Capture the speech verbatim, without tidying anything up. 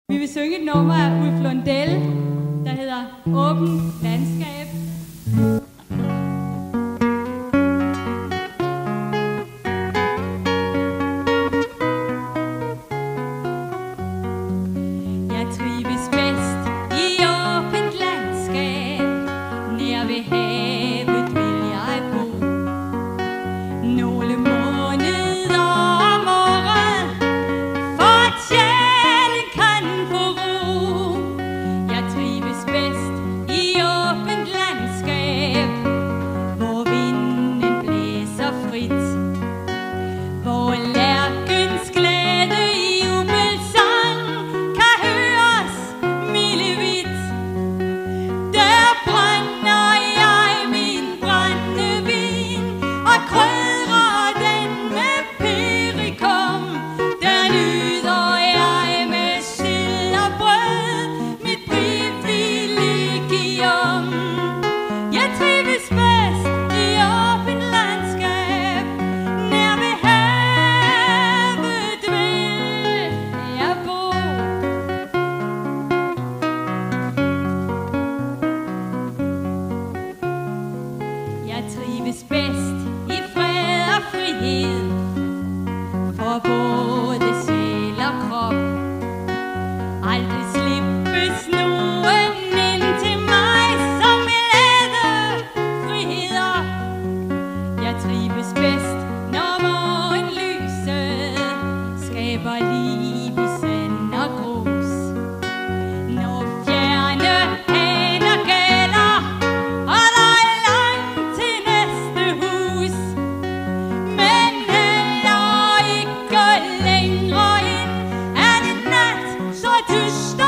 Vi vil synge et nummer af Lundell, der hedder Åbent Landskab. Jeg trives bedst i åbent landskab, nær ved havet vil jeg bo. Nogle måneder om året, for at sjælen kan få ro. Jeg trives bedst i åbent landskab, hvor vinden blæser frit, hvor lærkens glæde i jubelsang kan høres milevidt. Der brænder jeg min brændevin og krydrer den med perikom. Der nyder jeg med sild og brød mit privilegium. Jeg trives bedst i åbent landskab, nær ved havet vil jeg bo. Jeg trives bedst i fred og frihed, for både sjæl og krop. Aldrig slippes nogen ind til mig som lette friheder. Jeg trives bedst, når morgenlyset skaber liv i sand og grus. Når fjerne haner gælder, og der er langt til næste hus. Men heller ikke længere ind er det nat, så tyst